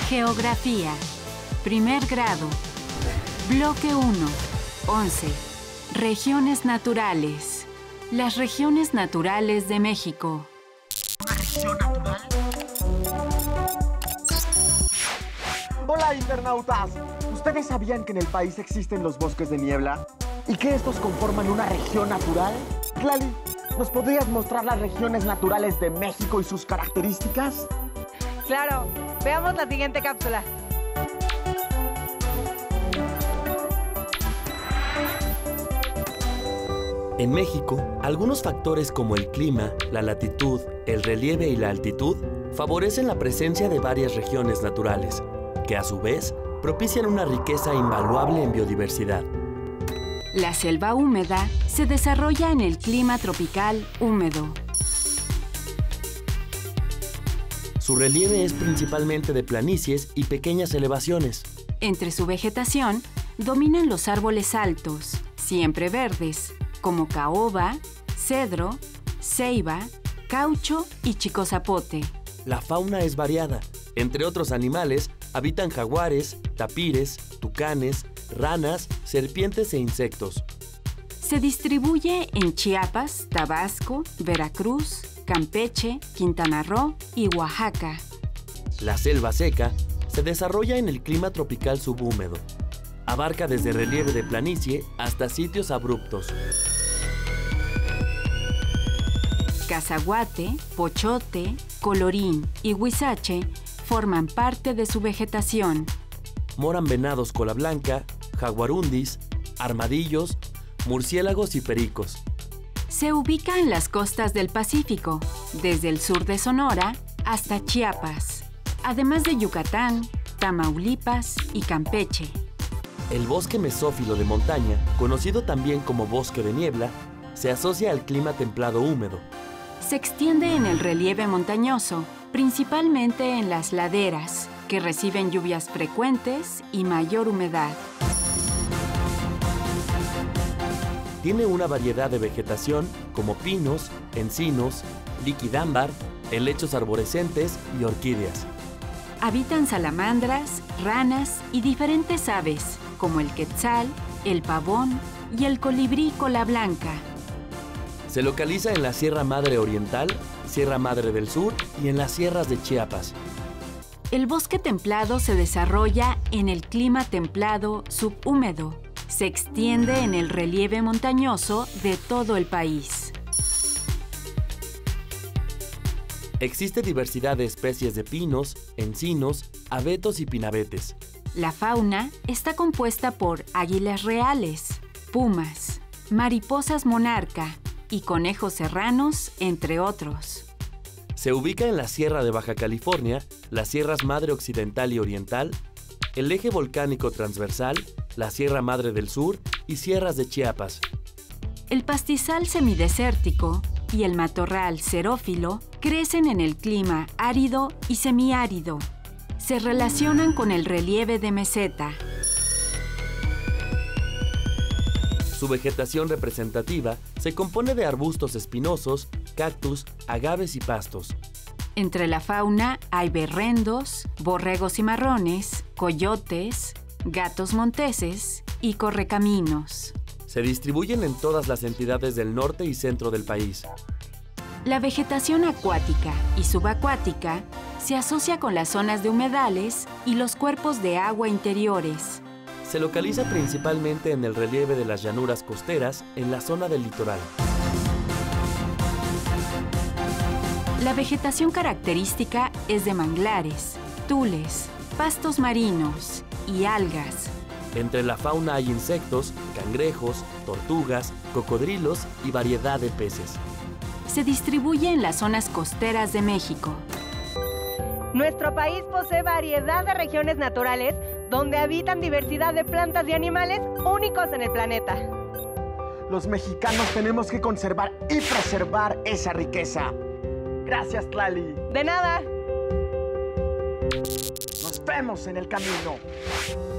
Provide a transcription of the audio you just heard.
Geografía. Primer grado. Bloque 1. 11. Regiones naturales. Las regiones naturales de México. ¿Una región natural? Hola, internautas. ¿Ustedes sabían que en el país existen los bosques de niebla? ¿Y que estos conforman una región natural? Tlali, ¿nos podrías mostrar las regiones naturales de México y sus características? Claro. Veamos la siguiente cápsula. En México, algunos factores como el clima, la latitud, el relieve y la altitud favorecen la presencia de varias regiones naturales, que a su vez propician una riqueza invaluable en biodiversidad. La selva húmeda se desarrolla en el clima tropical húmedo. Su relieve es principalmente de planicies y pequeñas elevaciones. Entre su vegetación dominan los árboles altos, siempre verdes, como caoba, cedro, ceiba, caucho y chicozapote. La fauna es variada. Entre otros animales, habitan jaguares, tapires, tucanes, ranas, serpientes e insectos. Se distribuye en Chiapas, Tabasco, Veracruz, Campeche, Quintana Roo y Oaxaca. La selva seca se desarrolla en el clima tropical subhúmedo. Abarca desde relieve de planicie hasta sitios abruptos. Cazaguate, pochote, colorín y huizache forman parte de su vegetación. Moran venados cola blanca, jaguarundis, armadillos, murciélagos y pericos. Se ubica en las costas del Pacífico, desde el sur de Sonora hasta Chiapas, además de Yucatán, Tamaulipas y Campeche. El bosque mesófilo de montaña, conocido también como bosque de niebla, se asocia al clima templado húmedo. Se extiende en el relieve montañoso, principalmente en las laderas, que reciben lluvias frecuentes y mayor humedad. Tiene una variedad de vegetación como pinos, encinos, liquidámbar, helechos arborescentes y orquídeas. Habitan salamandras, ranas y diferentes aves, como el quetzal, el pavón y el colibrí cola blanca. Se localiza en la Sierra Madre Oriental, Sierra Madre del Sur y en las sierras de Chiapas. El bosque templado se desarrolla en el clima templado subhúmedo. Se extiende en el relieve montañoso de todo el país. Existe diversidad de especies de pinos, encinos, abetos y pinabetes. La fauna está compuesta por águilas reales, pumas, mariposas monarca y conejos serranos, entre otros. Se ubica en la Sierra de Baja California, las Sierras Madre Occidental y Oriental, el eje volcánico transversal, la Sierra Madre del Sur y sierras de Chiapas. El pastizal semidesértico y el matorral xerófilo crecen en el clima árido y semiárido. Se relacionan con el relieve de meseta. Su vegetación representativa se compone de arbustos espinosos, cactus, agaves y pastos. Entre la fauna hay berrendos, borregos cimarrones, coyotes, gatos monteses y correcaminos. Se distribuyen en todas las entidades del norte y centro del país. La vegetación acuática y subacuática se asocia con las zonas de humedales y los cuerpos de agua interiores. Se localiza principalmente en el relieve de las llanuras costeras en la zona del litoral. La vegetación característica es de manglares, tules, pastos marinos y algas. Entre la fauna hay insectos, cangrejos, tortugas, cocodrilos y variedad de peces. Se distribuye en las zonas costeras de México. Nuestro país posee variedad de regiones naturales donde habitan diversidad de plantas y animales únicos en el planeta. Los mexicanos tenemos que conservar y preservar esa riqueza. Gracias, Tlali. De nada. Nos vemos en el camino.